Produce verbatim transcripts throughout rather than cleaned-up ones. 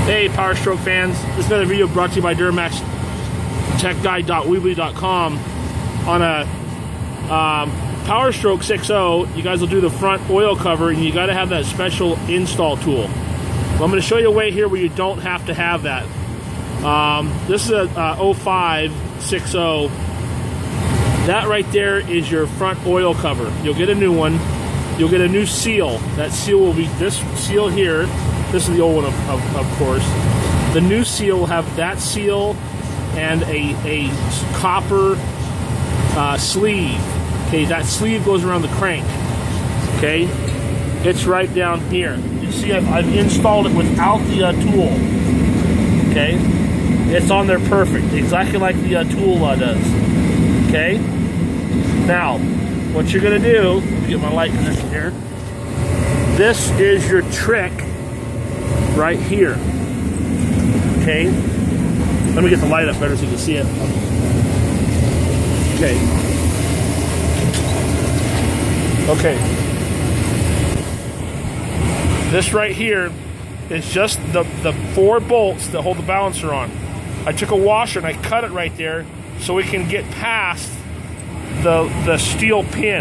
Hey Powerstroke fans, this is another video brought to you by Duramax Tech Guide dot weebly dot com on a um, Powerstroke six oh. You guys will do the front oil cover and you got to have that special install tool. Well, I'm going to show you a way here where you don't have to have that. Um, this is a uh, oh five six oh. That right there is your front oil cover. You'll get a new one. You'll get a new seal. That seal will be this seal here. This is the old one, of, of, of course. The new seal will have that seal and a, a copper uh, sleeve. Okay, that sleeve goes around the crank. Okay, it's right down here. You see, I've, I've installed it without the uh, tool. Okay, it's on there perfect, exactly like the uh, tool uh, does. Okay, now what you're gonna do, let me get my light position here. This is your trick right here. Okay, let me get the light up better so you can see it. Okay. Okay. This right here is just the, the four bolts that hold the balancer on. I took a washer and I cut it right there so we can get past the, the steel pin.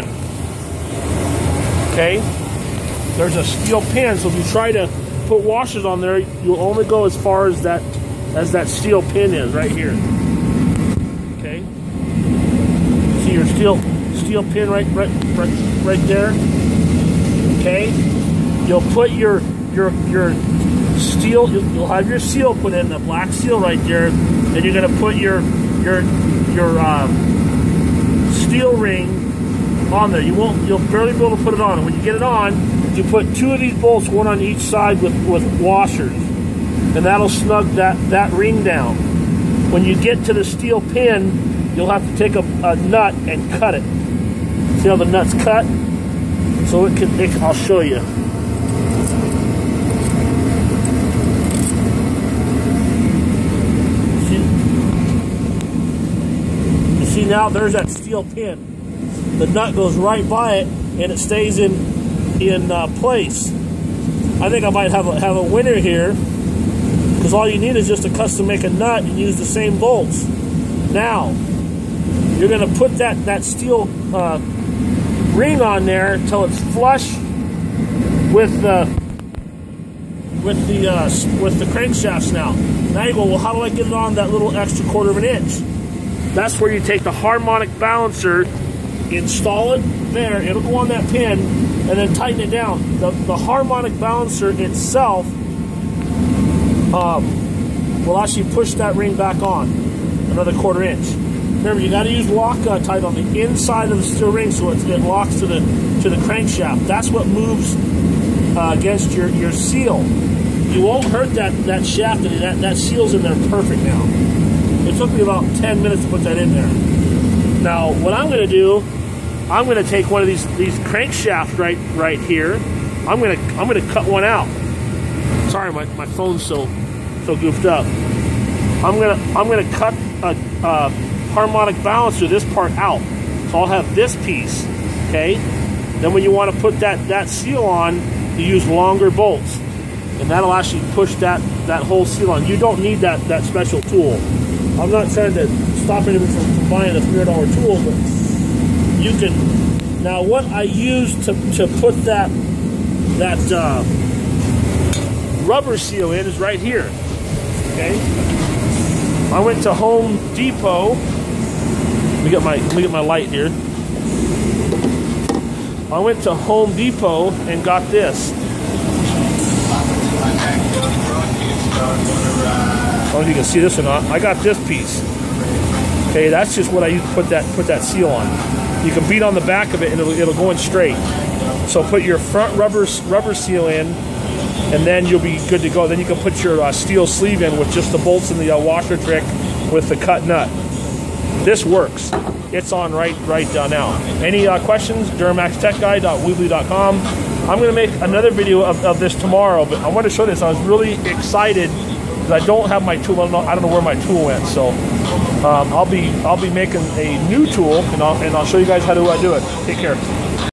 Okay? There's a steel pin, so if you try to put washers on there, you'll only go as far as that as that steel pin is right here. Okay? See your steel steel pin right right right right there. Okay? You'll put your your your steel. You'll, you'll have your seal put in, the black seal right there. Then you're gonna put your your your um, steel ring on there. You won't. You'll barely be able to put it on. And when you get it on, you put two of these bolts, one on each side with, with washers, and that'll snug that, that ring down. When you get to the steel pin, you'll have to take a, a nut and cut it. See how the nut's cut? So it can, it, I'll show you. See? You see now, there's that steel pin. The nut goes right by it, and it stays in in uh, place. I think I might have a, have a winner here, because all you need is just to custom make a nut and use the same bolts. Now you're going to put that that steel uh, ring on there until it's flush with the with the uh, with the crankshaft snout. Now you go, well, how do I get it on that little extra quarter of an inch? That's where you take the harmonic balancer, install it there, it'll go on that pin, and then tighten it down. The, the harmonic balancer itself um, will actually push that ring back on another quarter inch. Remember, you got to use Loctite on the inside of the steel ring so it, it locks to the to the crankshaft. That's what moves uh, against your, your seal. You won't hurt that, that shaft, and that, that seal's in there perfect now. It took me about ten minutes to put that in there. Now, what I'm going to do, I'm going to take one of these these crankshafts right right here. I'm going to I'm going to cut one out. Sorry, my, my phone's so so goofed up. I'm going to I'm going to cut a, a harmonic balancer, this part out. So I'll have this piece. Okay. Then when you want to put that that seal on, you use longer bolts, and that'll actually push that that whole seal on. You don't need that that special tool. I'm not trying to stop anyone from, from buying a three hundred dollar tool, but you can. Now, what I use to, to put that that uh, rubber seal in is right here. Okay, I went to Home Depot. Let me get my let me get my light here. I went to Home Depot and got this. I don't know if you can see this or not. I got this piece. Okay, that's just what I use to put that put that seal on. You can beat on the back of it and it'll, it'll go in straight. So put your front rubber rubber seal in, and then you'll be good to go. Then you can put your uh, steel sleeve in with just the bolts and the uh, washer trick with the cut nut. This works. It's on right right down now. Any uh, questions? Duramax Tech Guide dot weebly dot com. I'm going to make another video of, of this tomorrow, but I want to show this. I was really excited because I don't have my tool. I don't know, I don't know where my tool went. So um, I'll be I'll be making a new tool, and I'll and I'll show you guys how to uh, do it. Take care.